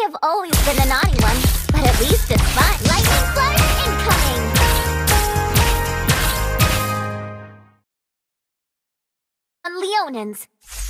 have always been the naughty one, but at least it's fun. Lightning flash incoming! Leonins.